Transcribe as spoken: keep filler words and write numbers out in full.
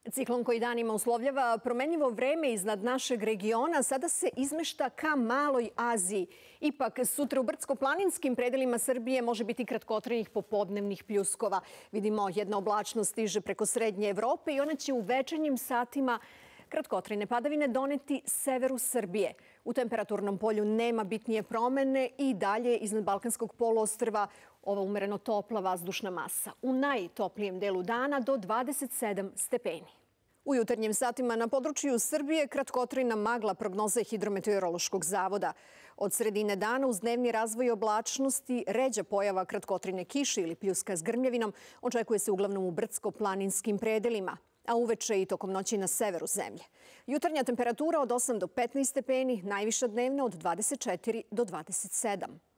Ciklon koji danima uslovljava promenljivo vreme iznad našeg regiona sada se izmešta ka Maloj Aziji. Ipak, sutra u brdsko-planinskim predelima Srbije može biti kratkotrenih popodnevnih pljuskova. Vidimo, jedna oblačnost stiže preko srednje Evrope i ona će u večernjim satima kratkotrajne padavine doneti severu Srbije. U temperaturnom polju nema bitnije promene i dalje iznad Balkanskog poluostrva ova umereno topla vazdušna masa. U najtoplijem delu dana do dvadeset sedam stepeni. U jutarnjim satima na području Srbije kratkotrajna magla, prognoze Hidrometeorološkog zavoda. Od sredine dana uz dnevni razvoj oblačnosti, ređa pojava kratkotrajne kiše ili pljuska s grmljavinom očekuje se uglavnom u brdsko-planinskim predelima, a uveče i tokom noći na severu zemlje. Jutarnja temperatura od osam do petnaest stepeni, najviša dnevna od dvadeset četiri do dvadeset sedam.